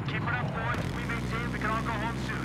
Keep it up, boys. We maintain we can all go home soon.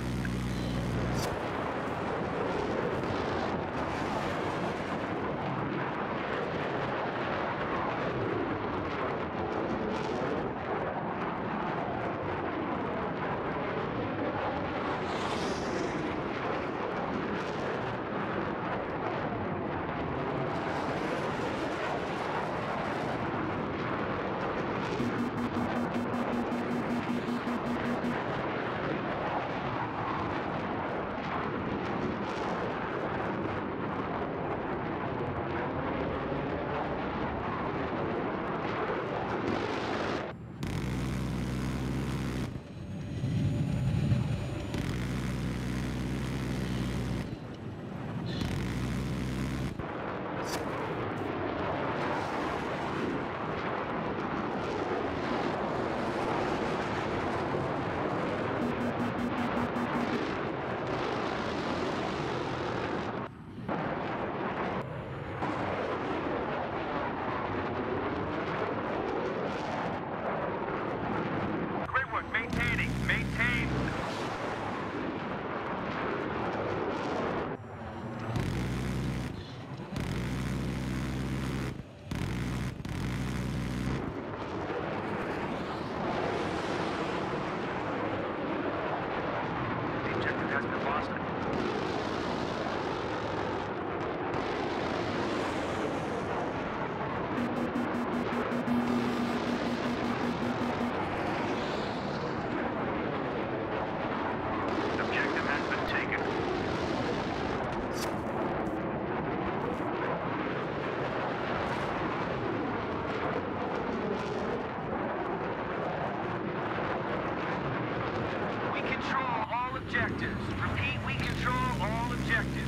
Objectives. Repeat, we control all objectives.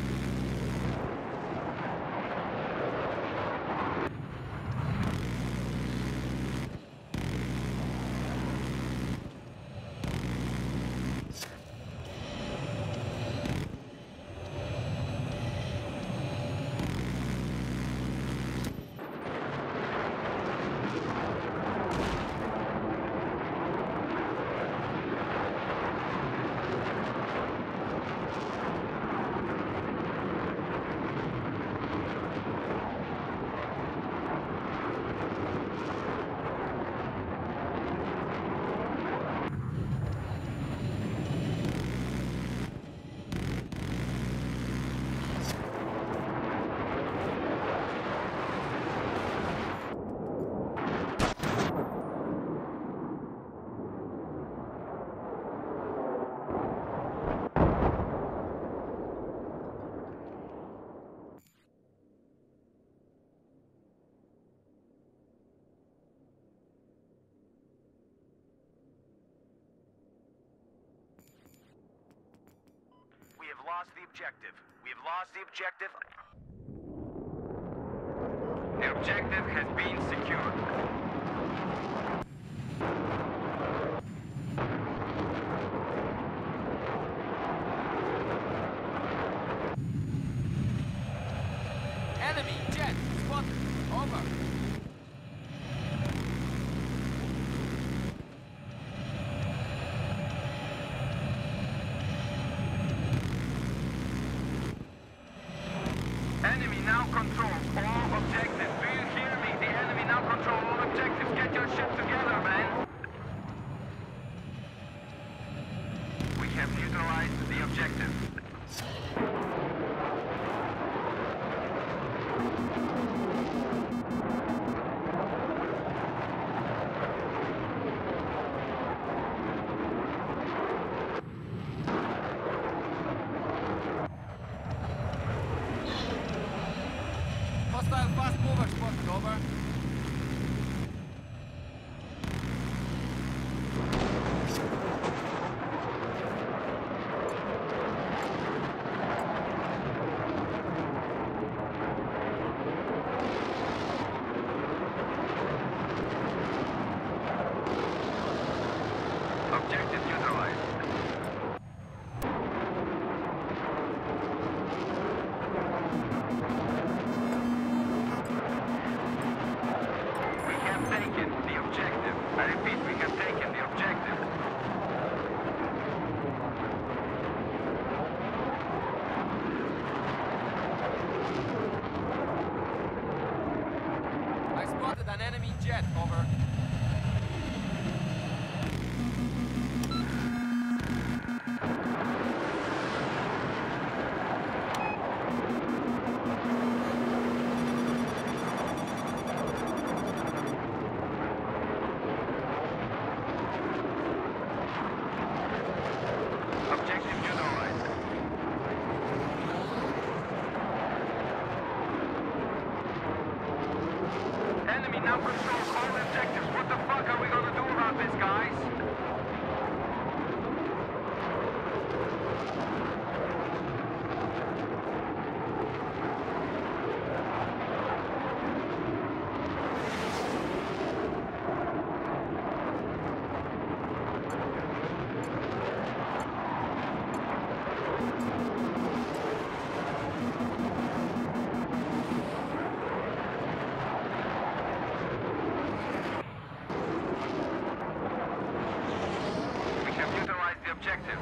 We have lost the objective. We have lost the objective. The objective has been secured. Enemy jet spotted. Over. Enemy now controls all objectives. Do you hear me? The enemy now controls all objectives. Get your ship together, man. We have neutralized the objective. Hostile fast mover spotted. Over. Objective neutralized. We have taken the objective. I repeat, we have taken the objective. jet, over. Objective neutralized. Enemy now controls all objectives. What the fuck are we gonna do about this, guys? We have neutralized the objective.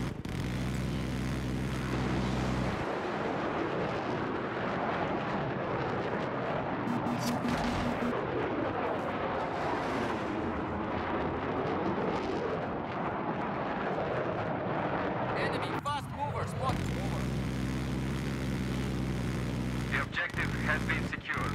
Enemy fast mover spotted, over. The objective has been secured.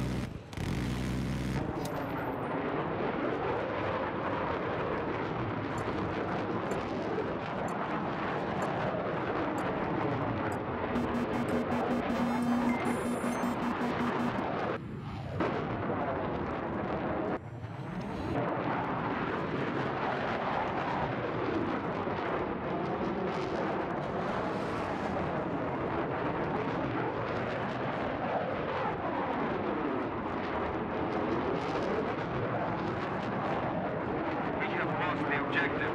We have lost the objective.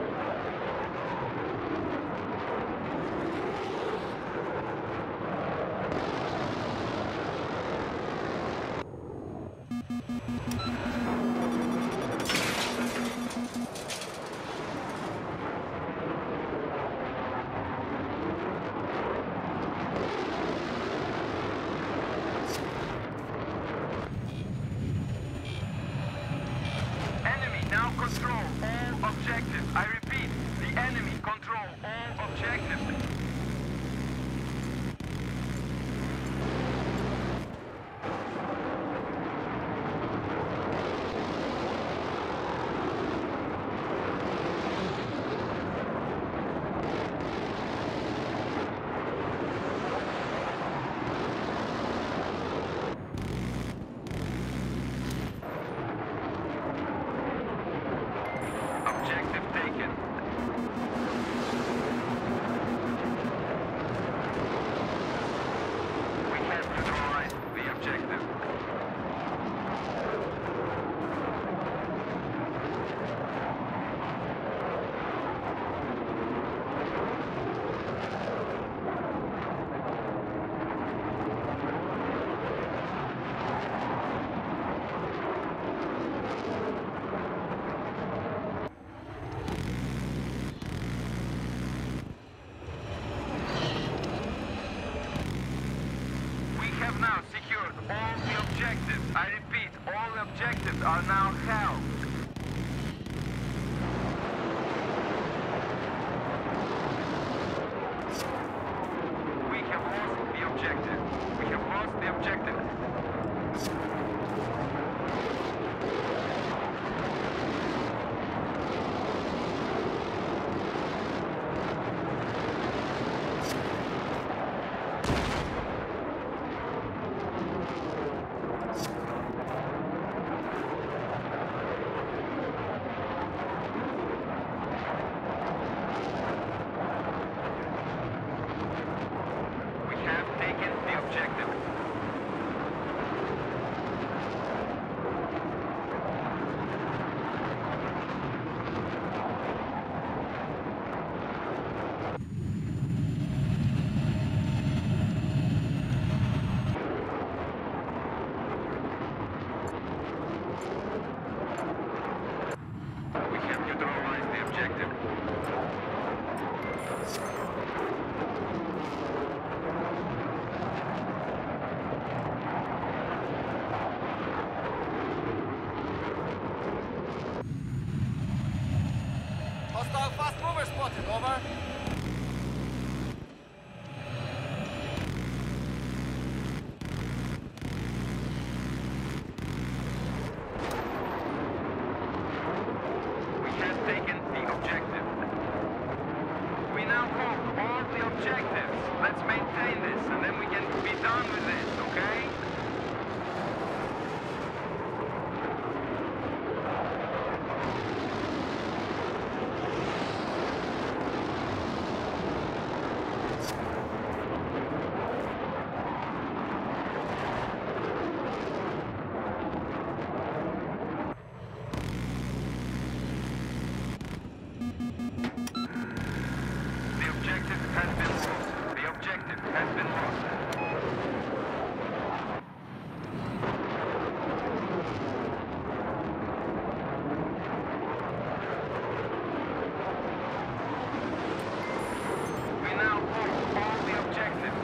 Enemy now control all objectives. I repeat, the enemy control all objectives. Objective taken. spotted, over. We have taken the objective. We now hold all the objectives. Let's maintain this, and then we can be done with this, okay? The objective has been lost. The objective has been lost. We now hold all the objectives.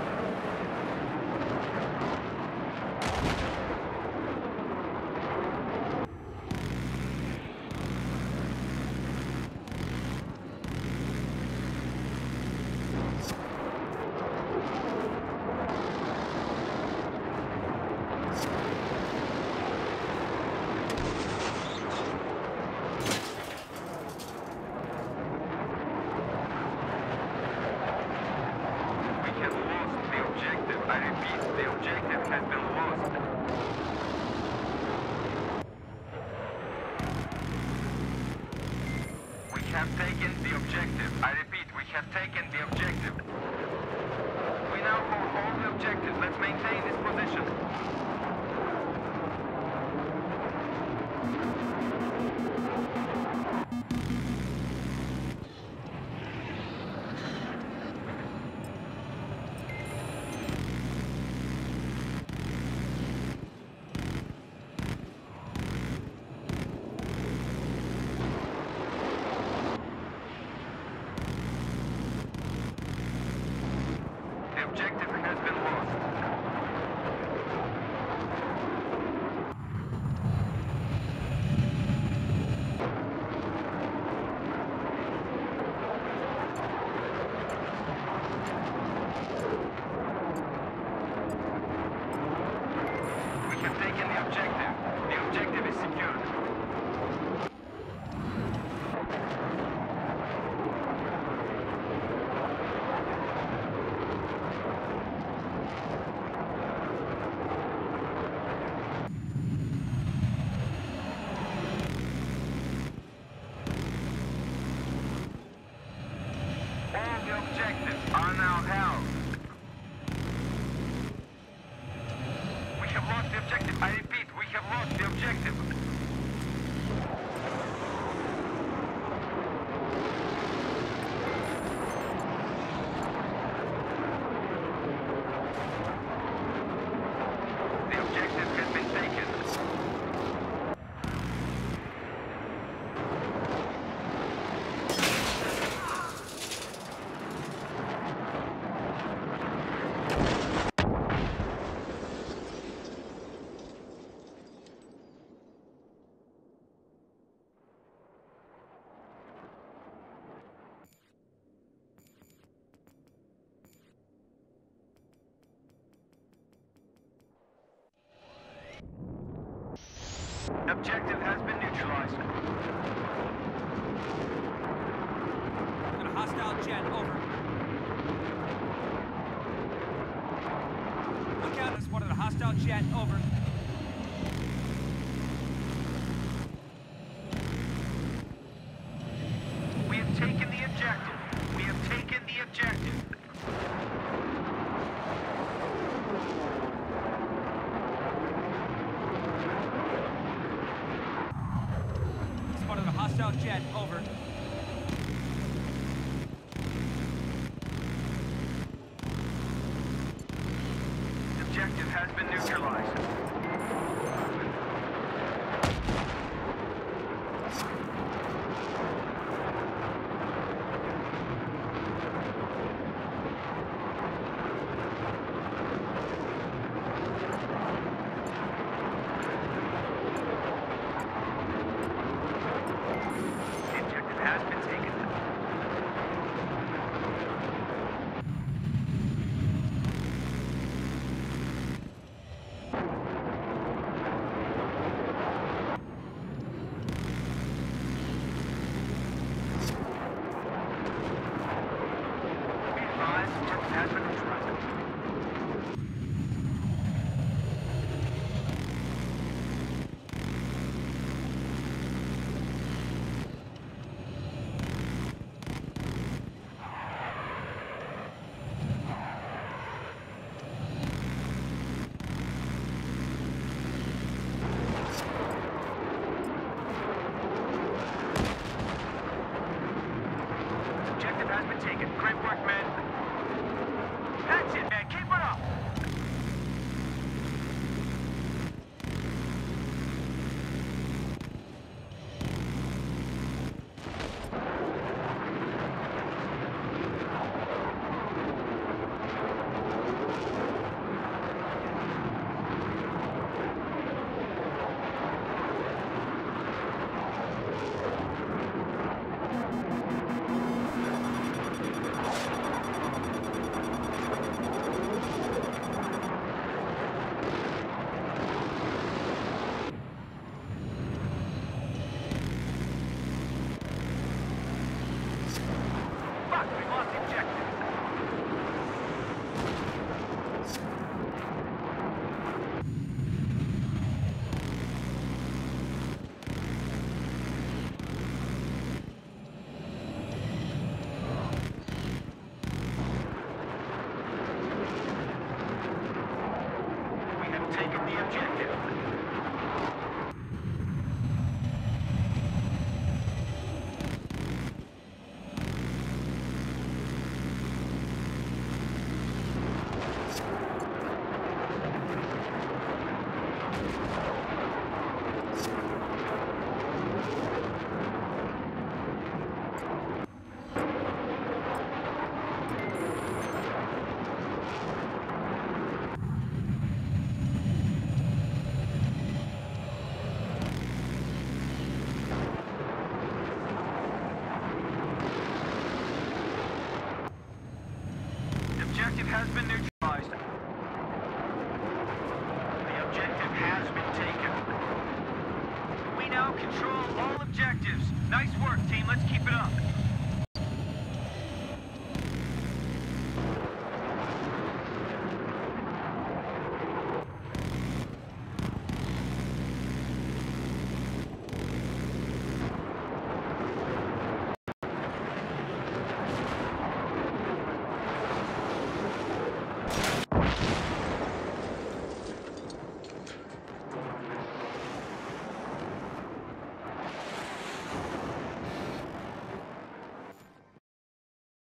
We have lost the objective. I repeat, the objective has been lost. We have taken the objective. I repeat, we have taken the objective. We now hold all the objectives. Let's maintain this position. The objective has been lost. We have taken the objective. The objective is secured. All the objectives are now held. We have lost the objective. I repeat, we have lost the objective. The objective has been taken. Objective has been neutralized. Got a hostile jet, over. Look out, I spotted a hostile jet, over. We have taken the objective. We have taken the objective. Spotted a hostile jet, over. The objective has been neutralized. The objective has been neutralized. The objective has been taken. We now control all objectives. Nice work, team. Let's keep it